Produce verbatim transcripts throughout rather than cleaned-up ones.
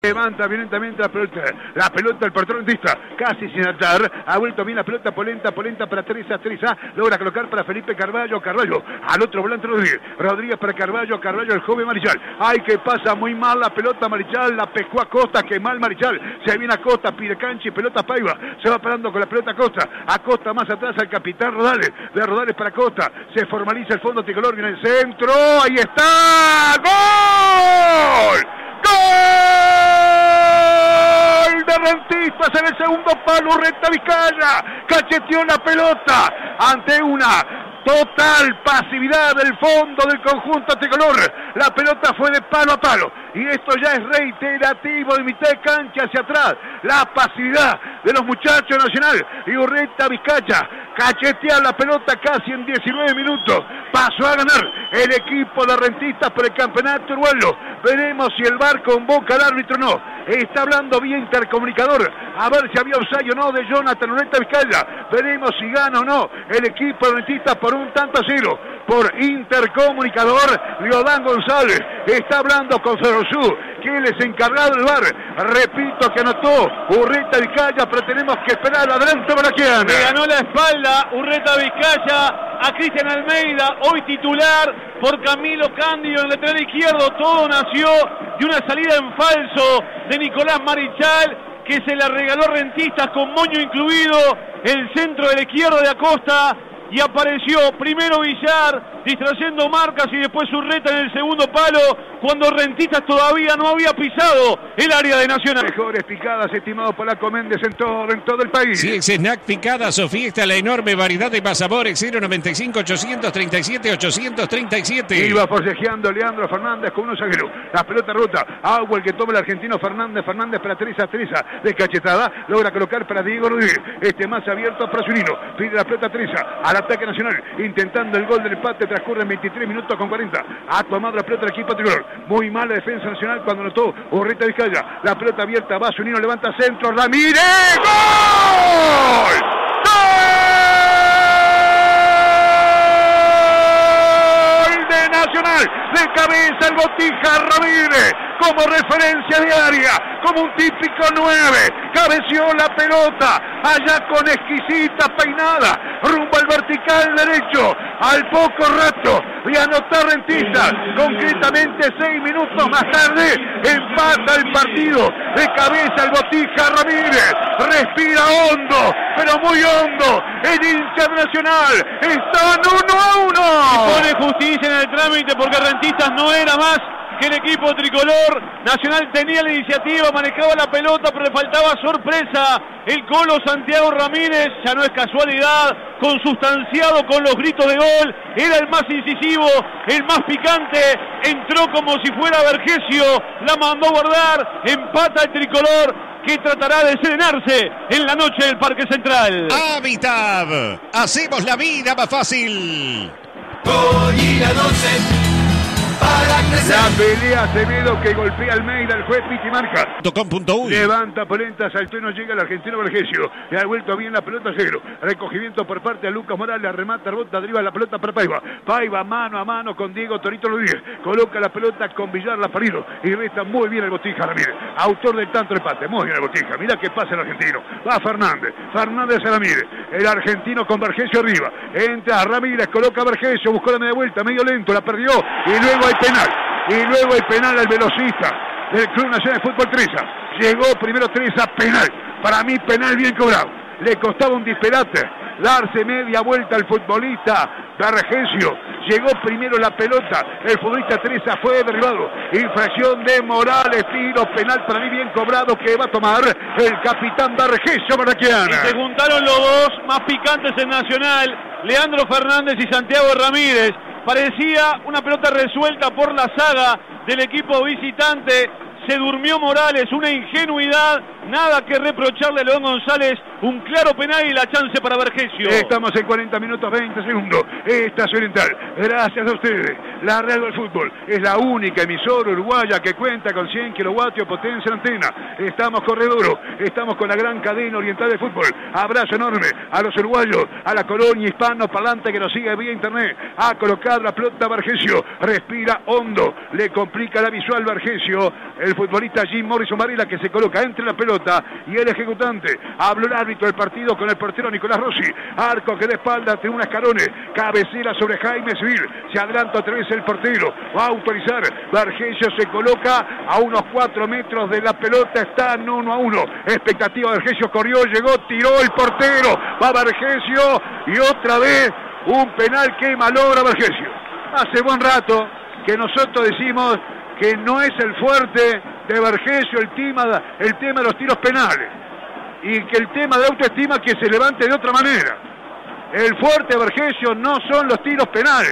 Levanta violentamente la pelota, la pelota el portero rentista, casi sin atar, ha vuelto bien la pelota, Polenta, Polenta para Teresa, Teresa, logra colocar para Felipe Carballo, Carballo, al otro volante Rodríguez, Rodríguez para Carballo, Carballo, el joven Marichal, ay que pasa muy mal la pelota Marichal, la pescó a Costa, que mal Marichal, se viene a Costa, pide cancha y pelota Paiva, se va parando con la pelota a Costa, a Costa más atrás al capitán Rodales, de Rodales para Costa, se formaliza el fondo tricolor, viene el centro, ahí está, ¡gol! ¡Gol de Rentistas en el segundo palo! Urreta Vizcaya cacheteó la pelota ante una total pasividad del fondo del conjunto tricolor. La pelota fue de palo a palo y esto ya es reiterativo de mitad de cancha hacia atrás. La pasividad de los muchachos Nacional y Urreta Vizcaya cachetea la pelota casi en diecinueve minutos. Pasó a ganar el equipo de Rentistas por el campeonato uruguayo. Veremos si el V A R convoca al árbitro o no. Está hablando vía intercomunicador a ver si había offside o no de Jonathan Urreta Vizcaya. Veremos si gana o no el equipo de Rentistas por un tanto a cero. Por intercomunicador, Leodán González está hablando con Ferrosú, que él es encargado del V A R. Repito que anotó Urreta Vizcaya, pero tenemos que esperar adelante Baraquiana. Le ganó la espalda Urreta Vizcaya a Cristian Almeida, hoy titular por Camilo Cándido en el lateral izquierdo. Todo nació de una salida en falso de Nicolás Marichal, que se la regaló Rentistas con moño incluido, el centro del izquierdo de Acosta, y apareció primero Villar distrayendo marcas y después Urreta en el segundo palo cuando Rentistas todavía no había pisado el área de Nacional. Mejores picadas, estimado Polaco Méndez, en todo, en todo el país. Sí, ex Snack Picadas o Fiesta, la enorme variedad de pasabores. Cero noventa y cinco, ochocientos treinta y siete, ochocientos treinta y siete. Iba forcejeando Leandro Fernández con unos zagueros. La pelota rota, agua el que toma el argentino Fernández, Fernández para Teresa, Teresa de cachetada, logra colocar para Diego Rodríguez, este más abierto para Zunino, pide la pelota Teresa al ataque Nacional, intentando el gol del empate, transcurren veintitrés minutos con cuarenta, ha tomado la pelota el equipo tricolor, muy mala defensa Nacional cuando anotó Urreta Vizcaya, la pelota abierta, va Zunino, levanta centro, Ramírez, ¡gol! ¡Gol de Nacional! De cabeza el Botija Ramírez, como referencia diaria, como un típico nueve, cabeció la pelota, allá con exquisita peinada, rumbo al vertical derecho, al poco rato, y anotar Rentistas, concretamente seis minutos más tarde, empata el partido, de cabeza el Botija Ramírez, respira hondo, pero muy hondo, el hincha Nacional, están uno a uno. Y pone justicia en el trámite porque Rentistas no era más que el equipo tricolor. Nacional tenía la iniciativa, manejaba la pelota, pero le faltaba sorpresa. El Colo Santiago Ramírez, ya no es casualidad, consustanciado con los gritos de gol, era el más incisivo, el más picante, entró como si fuera Vergesio, la mandó a guardar, empata el tricolor, que tratará de serenarse en la noche del Parque Central. Habitab, hacemos la vida más fácil. Hoy la noche para crecer. La pelea Acevedo que golpea Almeida, el juez Piti marca. .com.uy. Levanta Polenta, saltó y no llega el argentino Vergesio. Le ha vuelto bien la pelota cero. Recogimiento por parte de Lucas Morales, remata, rebota, arriba la pelota para Paiva. Paiva mano a mano con Diego Torito Rodríguez. Coloca la pelota con Villar, la parido. Y resta muy bien el Botija Ramírez. Autor del tanto empate. Muy bien el Botija. Mirá qué pasa el argentino. Va Fernández. Fernández a Ramírez. El argentino con Vergesio arriba. Entra Ramírez, coloca a Vergesio, buscó la media vuelta, medio lento, la perdió. Y luego hay penal. Y luego hay penal al velocista del Club Nacional de Fútbol Teresa. Llegó primero Teresa, penal. Para mí penal bien cobrado. Le costaba un disparate darse media vuelta al futbolista Vergesio. Llegó primero la pelota. El futbolista Teresa fue derribado. Infracción de Morales. Tiro penal para mí bien cobrado que va a tomar el capitán Vergesio Baraquiana. Y se juntaron los dos más picantes en Nacional, Leandro Fernández y Santiago Ramírez. Parecía una pelota resuelta por la saga del equipo visitante. Se durmió Morales, una ingenuidad, nada que reprocharle a León González, un claro penal y la chance para Vergesio. Estamos en cuarenta minutos veinte segundos. Estación Oriental, gracias a ustedes. La Radio del Fútbol es la única emisora uruguaya que cuenta con cien kilovatios de potencia en antena. Estamos corredoro, estamos con la gran cadena oriental de fútbol. Abrazo enorme a los uruguayos, a la colonia hispano parlante que nos sigue vía internet. Ha colocado la pelota Vergesio, respira hondo, le complica la visual Vergesio. El futbolista Jim Morrison Varela, que se coloca entre la pelota y el ejecutante. Habló el árbitro del partido con el portero Nicolás Rossi. Arco que de espalda, Tribuna Escarone. Cabecera sobre Jaime Civil. Se adelanta otra vez el portero. Va a autorizar. Vergesio se coloca a unos cuatro metros de la pelota. Está en uno a uno. Expectativa de Vergesio. Corrió, llegó, tiró el portero. Va Vergesio y otra vez un penal que malogra Vergesio. Hace buen rato que nosotros decimos que no es el fuerte de Vergesio el tema, el tema de los tiros penales, y que el tema de autoestima que se levante de otra manera. El fuerte de Vergesio no son los tiros penales,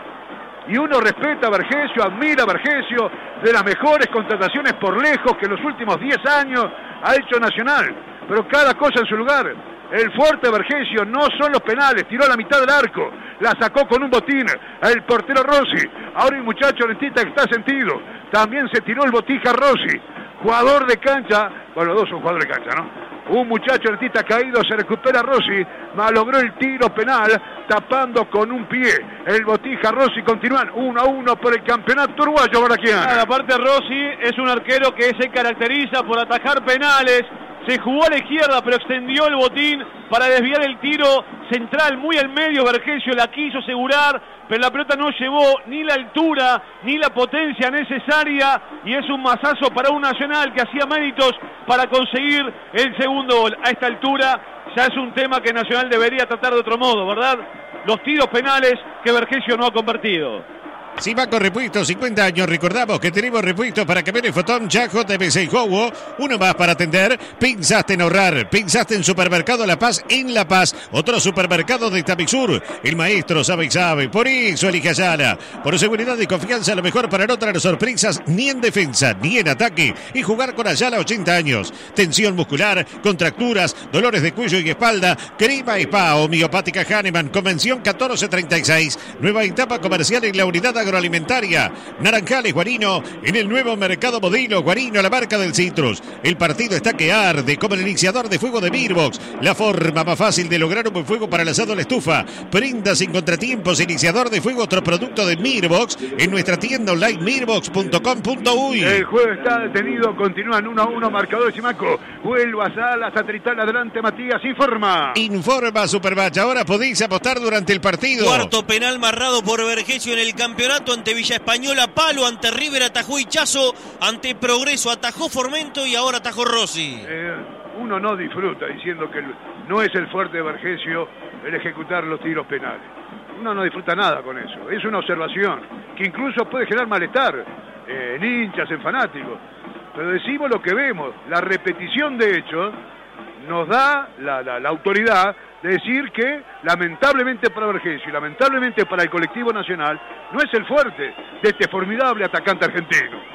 y uno respeta a Vergesio, admira a Vergesio, de las mejores contrataciones por lejos que en los últimos diez años ha hecho Nacional, pero cada cosa en su lugar. El fuerte Vergesio no son los penales, tiró a la mitad del arco, la sacó con un botín el portero Rossi. Ahora el muchacho Lentita que está sentido, también se tiró el botija Rossi, jugador de cancha, bueno, los dos son jugadores de cancha, ¿no? Un muchacho Lentita caído, se recupera Rossi, malogró el tiro penal, tapando con un pie el botija Rossi. Continúan uno a uno por el campeonato uruguayo, Baraquian. Aparte Rossi es un arquero que se caracteriza por atajar penales. Se jugó a la izquierda, pero extendió el botín para desviar el tiro central muy al medio. Vergesio la quiso asegurar, pero la pelota no llevó ni la altura ni la potencia necesaria, y es un mazazo para un Nacional que hacía méritos para conseguir el segundo gol. A esta altura ya es un tema que Nacional debería tratar de otro modo, ¿verdad? Los tiros penales que Vergesio no ha convertido. Simaco Repuestos, cincuenta años. Recordamos que tenemos repuestos para camiones Fotón, Jack, J B C y Howo. Uno más para atender. Pensaste en ahorrar. Pensaste en Supermercado La Paz en La Paz. Otro supermercado de Tapixur. El maestro sabe y sabe. Por eso elige Ayala. Por seguridad y confianza, lo mejor para no traer sorpresas ni en defensa ni en ataque. Y jugar con Ayala ochenta años. Tensión muscular, contracturas, dolores de cuello y espalda. Crema Spa Homeopática Hahnemann. Convención catorce treinta y seis. Nueva etapa comercial en la unidad agroalimentaria. Naranjales Guarino, en el nuevo mercado Modelo Guarino, la marca del citrus. El partido está que arde como el iniciador de fuego de Mirbox, la forma más fácil de lograr un buen fuego para el asado a la estufa. Prenda sin contratiempos, iniciador de fuego, otro producto de Mirbox en nuestra tienda online mirbox punto com punto uy. El juego está detenido, continúan uno a uno, marcador Simaco. Vuelva a sala satelital, adelante Matías, informa. Informa Supermatch, ahora podéis apostar durante el partido. Cuarto penal marrado por Vergesio en el campeonato. Ante Villa Española, palo, ante River atajó Hichazo, ante Progreso atajó Formento y ahora atajó Rossi. Eh, uno no disfruta diciendo que no es el fuerte de Vergesio el ejecutar los tiros penales. Uno no disfruta nada con eso. Es una observación que incluso puede generar malestar eh, en hinchas, en fanáticos. Pero decimos lo que vemos. La repetición de hechos nos da la, la, la autoridad de decir que lamentablemente para Vergesio y lamentablemente para el colectivo nacional no es el fuerte de este formidable atacante argentino.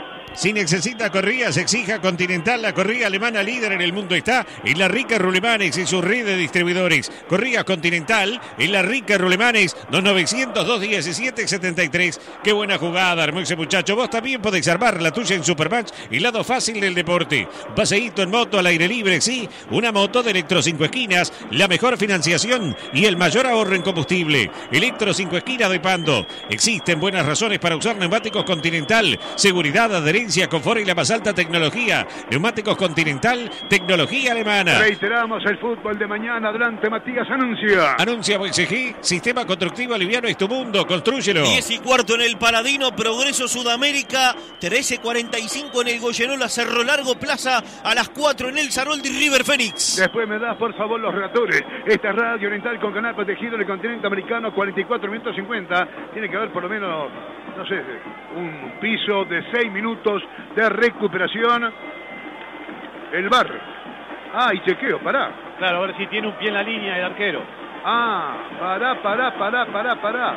Si necesita corridas, exija Continental, la corrida alemana líder en el mundo está en La Rica Rulemanes y su red de distribuidores. Corridas Continental en La Rica Rulemanes, dos novecientos, dos diecisiete, setenta y tres. Qué buena jugada armó ese muchacho. Vos también podés armar la tuya en Supermatch, el lado fácil del deporte. Un paseíto en moto al aire libre, sí. Una moto de Electro cinco Esquinas, la mejor financiación y el mayor ahorro en combustible. Electro cinco Esquinas de Pando. Existen buenas razones para usar neumáticos Continental. Seguridad, adherencia, confort y la más alta tecnología. Neumáticos Continental, tecnología alemana. Reiteramos el fútbol de mañana. Adelante Matías, anuncia. Anuncia B C G, Sistema Constructivo Liviano es tu mundo, construyelo. diez y cuarto en el Paladino, Progreso Sudamérica, trece cuarenta y cinco en el Goyerola, Cerro Largo, Plaza a las cuatro en el Saroldi, River Fénix. Después me das por favor los relatores. Esta radio oriental con canal protegido en el continente americano, cuarenta y cuatro minutos cincuenta. Tiene que haber por lo menos, no sé, un piso de seis minutos de recuperación. El V A R. Ah, y chequeo, pará. Claro, a ver si tiene un pie en la línea el arquero. Ah, pará, pará, pará, pará, pará.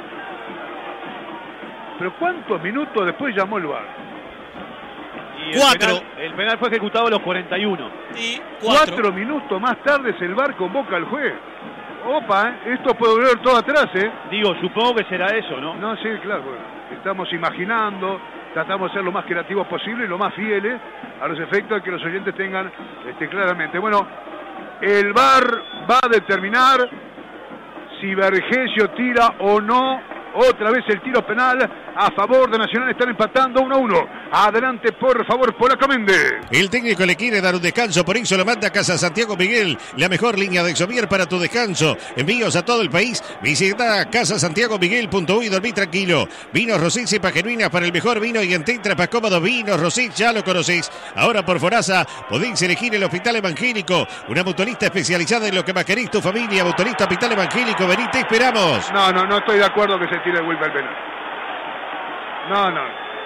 Pero ¿cuántos minutos después llamó el V A R? Y el Cuatro. Penal, el penal fue ejecutado a los cuarenta y uno. Y cuatro. Cuatro minutos más tarde el V A R convoca al juez. Opa, ¿eh? Esto puede volver todo atrás, ¿eh? Digo, supongo que será eso, ¿no? No, sí, claro. Bueno, estamos imaginando, tratamos de ser lo más creativos posible y lo más fieles a los efectos de que los oyentes tengan este, claramente. Bueno, el V A R va a determinar si Vergesio tira o no Otra vez el tiro penal a favor de Nacional. Están empatando uno a uno. Adelante, por favor, Polaco Méndez. El técnico le quiere dar un descanso, por eso lo manda a Casa Santiago Miguel. La mejor línea de Exovier para tu descanso. Envíos a todo el país. Visita casa santiago miguel punto uy y dormí tranquilo. Vinos Rosich, cepas genuinas para el mejor vino y en Tetra más cómodo. Vinos Rosich, ya lo conocéis. Ahora por Forasa podéis elegir el Hospital Evangélico. Una mutualista especializada en lo que más querés tu familia. Mutualista Hospital Evangélico. Vení, te esperamos. No, no, no estoy de acuerdo que se tire el Wilber penal. No, no.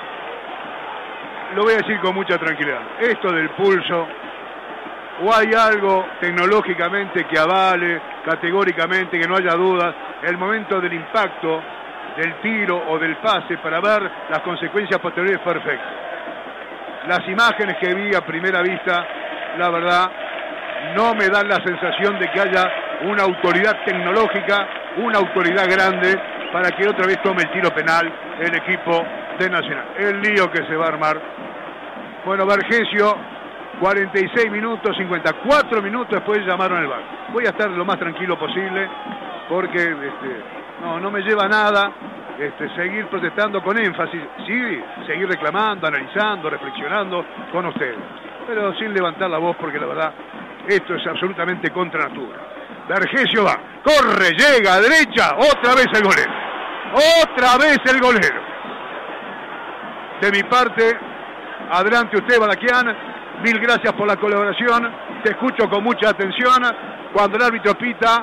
Lo voy a decir con mucha tranquilidad. Esto del pulso, o hay algo tecnológicamente que avale, categóricamente, que no haya dudas, el momento del impacto, del tiro o del pase para ver las consecuencias posteriores perfectas. Las imágenes que vi a primera vista, la verdad, no me dan la sensación de que haya una autoridad tecnológica, una autoridad grande para que otra vez tome el tiro penal el equipo de Nacional. El lío que se va a armar. Bueno, Vergesio, cuarenta y seis minutos, cincuenta y cuatro minutos después llamaron el V A R. Voy a estar lo más tranquilo posible porque este, no, no me lleva a nada este, seguir protestando con énfasis. Sí, seguir reclamando, analizando, reflexionando con ustedes. Pero sin levantar la voz porque la verdad esto es absolutamente contra natura. Vergesio va, corre, llega a derecha, otra vez el golero. Otra vez el golero. De mi parte, adelante usted, Balaquian. Mil gracias por la colaboración. Te escucho con mucha atención. Cuando el árbitro pita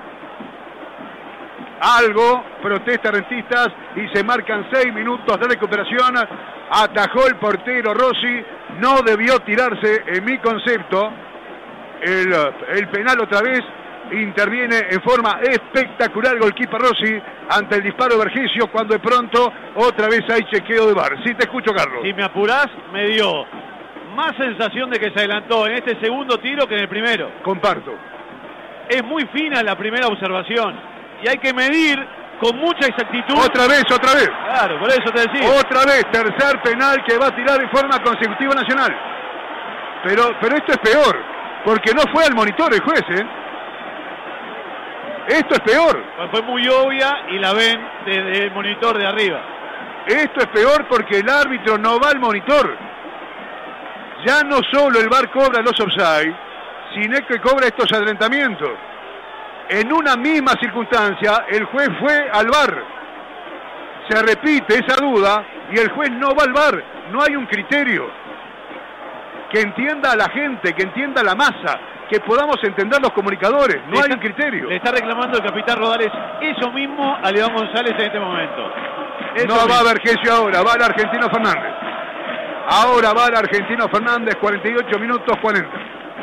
algo, protesta Rentistas y se marcan seis minutos de recuperación. Atajó el portero Rossi. No debió tirarse, en mi concepto. El, el penal otra vez. Interviene en forma espectacular Golquipa Rossi ante el disparo de Vergesio, cuando de pronto otra vez hay chequeo de V A R. Sí, te escucho, Carlos. Si me apurás, me dio más sensación de que se adelantó en este segundo tiro que en el primero. Comparto. Es muy fina la primera observación y hay que medir con mucha exactitud. Otra vez, otra vez. Claro, por eso te decía. Otra vez, tercer penal que va a tirar en forma consecutiva Nacional. Pero, pero esto es peor, porque no fue al monitor el juez, ¿eh? Esto es peor. Fue muy obvia y la ven desde el monitor de arriba. Esto es peor porque el árbitro no va al monitor. Ya no solo el V A R cobra los offside, sino que cobra estos adelantamientos. En una misma circunstancia, el juez fue al V A R. Se repite esa duda y el juez no va al V A R. No hay un criterio. Que entienda a la gente, que entienda a la masa, que podamos entender los comunicadores. No hay un criterio. Le está reclamando el capitán Rodales eso mismo a León González en este momento. Eso no mismo. va a Vergesio ahora, va el argentino Fernández. Ahora va el argentino Fernández, cuarenta y ocho minutos cuarenta.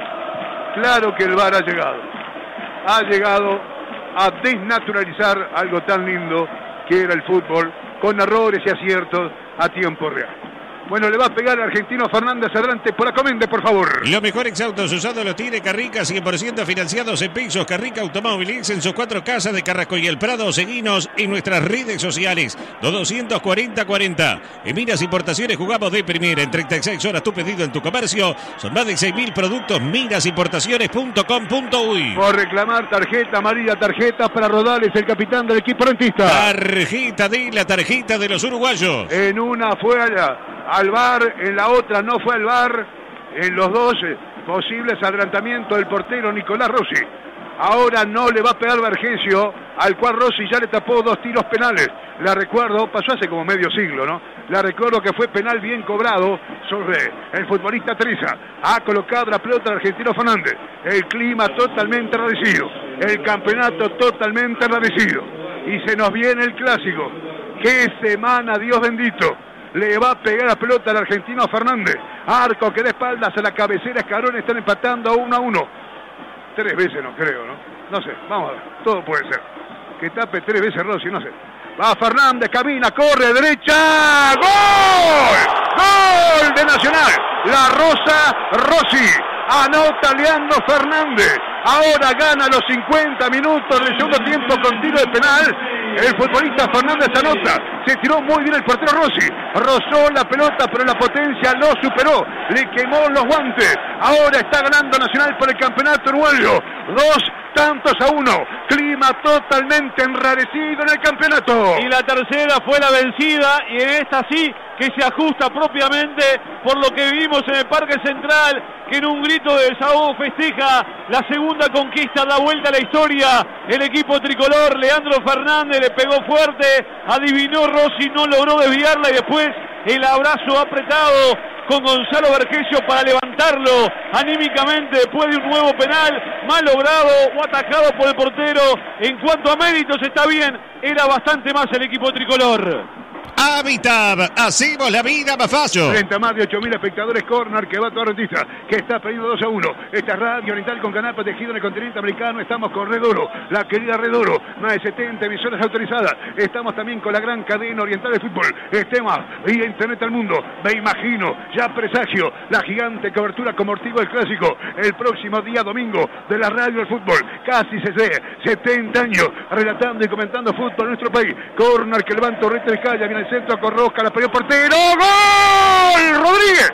Claro que el V A R ha llegado. Ha llegado a desnaturalizar algo tan lindo que era el fútbol, con errores y aciertos a tiempo real. Bueno, le va a pegar al argentino Fernández. Adelante, por Acomende, por favor. Los mejores autos usados los tiene Carrica, cien por ciento financiados en pesos. Carrica Automóviles en sus cuatro casas de Carrasco y El Prado. Seguinos en nuestras redes sociales. dos doscientos cuarenta cuarenta. En Miras Importaciones jugamos de primera. En treinta y seis horas tu pedido en tu comercio. Son más de seis mil productos. miras importaciones punto com punto uy. Por reclamar tarjeta amarilla, tarjeta para Rodales, el capitán del equipo rentista. Tarjeta de la tarjeta de los uruguayos. En una fue allá al V A R, en la otra no fue al V A R. En los dos eh, posibles adelantamientos del portero Nicolás Rossi. Ahora no le va a pegar Vergesio, al cual Rossi ya le tapó dos tiros penales. La recuerdo, pasó hace como medio siglo, ¿no? La recuerdo que fue penal bien cobrado sobre el futbolista Treza. Ha colocado la pelota al argentino Fernández. El clima totalmente enrarecido. El campeonato totalmente enrarecido. Y se nos viene el clásico. ¡Qué semana, Dios bendito! Le va a pegar la pelota al argentino Fernández. Arco que de espaldas a la cabecera. Escarón, están empatando a uno a uno. Tres veces no creo, ¿no? No sé, vamos a ver. Todo puede ser. Que tape tres veces Rossi, no sé. Va Fernández, camina, corre, derecha. ¡Gol! ¡Gol de Nacional! La Rosa Rossi. Anota Leandro Fernández. Ahora gana los cincuenta minutos del segundo tiempo con tiro de penal. El futbolista Fernández anota. Se tiró muy bien el portero Rossi. Rozó la pelota, pero la potencia lo superó. Le quemó los guantes. Ahora está ganando Nacional por el campeonato uruguayo. dos tantos a uno, clima totalmente enrarecido en el campeonato. Y la tercera fue la vencida, y en esta sí que se ajusta propiamente por lo que vimos en el Parque Central, que en un grito de desahogo festeja la segunda conquista, la vuelta a la historia. El equipo tricolor, Leandro Fernández le pegó fuerte, adivinó Rossi, no logró desviarla, y después el abrazo apretado con Gonzalo Vergesio para levantarlo anímicamente después de un nuevo penal mal logrado o atajado por el portero. En cuanto a méritos está bien, era bastante más el equipo tricolor. Habitab, hacemos la vida más fácil. Frente a más de ocho mil espectadores, corner que va todo Rentista, que está perdiendo dos a uno. Esta es Radio Oriental con canal protegido en el continente americano. Estamos con Redoro, la querida Redoro, más de setenta emisoras autorizadas. Estamos también con la gran cadena oriental de fútbol. Estemos vía internet al mundo. Me imagino, ya presagio, la gigante cobertura con motivo del clásico. El próximo día domingo de la radio del fútbol. Casi se ve setenta años relatando y comentando fútbol en nuestro país. Corner que levanta Urreta Vizcaya, viene el centro con Rosca, la perdió portero. ¡Gol! Rodríguez.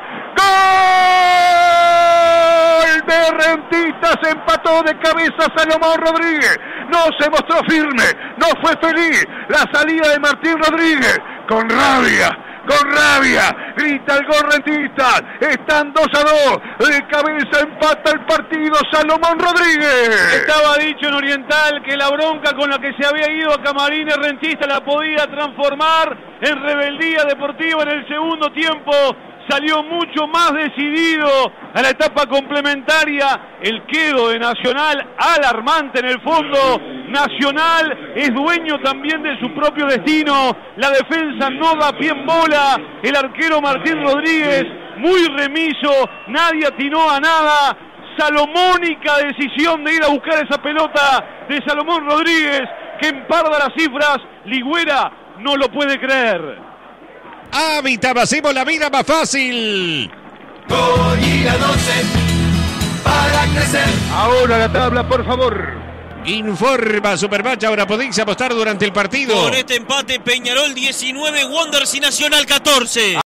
¡Gol! De Rentistas, se empató de cabeza Salomón Rodríguez. No se mostró firme, no fue feliz la salida de Martín Rodríguez. Con rabia, con rabia, grita el gol Rentistas. Están dos a dos, de cabeza empata el partido Salomón Rodríguez. Estaba dicho en Oriental que la bronca con la que se había ido a Camarines Rentistas la podía transformar en rebeldía deportiva en el segundo tiempo. Salió mucho más decidido a la etapa complementaria. El quedo de Nacional, alarmante en el fondo. Nacional es dueño también de su propio destino. La defensa no da pie en bola. El arquero Martín Rodríguez, muy remiso, nadie atinó a nada. Salomónica decisión de ir a buscar esa pelota de Salomón Rodríguez, que emparda las cifras. Ligüera no lo puede creer. Habitab, hacemos la vida más fácil. Gol la doce para crecer. Ahora la tabla, por favor. Informa Supermatch, ahora podéis apostar durante el partido. Con este empate, Peñarol diecinueve, Wanderers y Nacional catorce.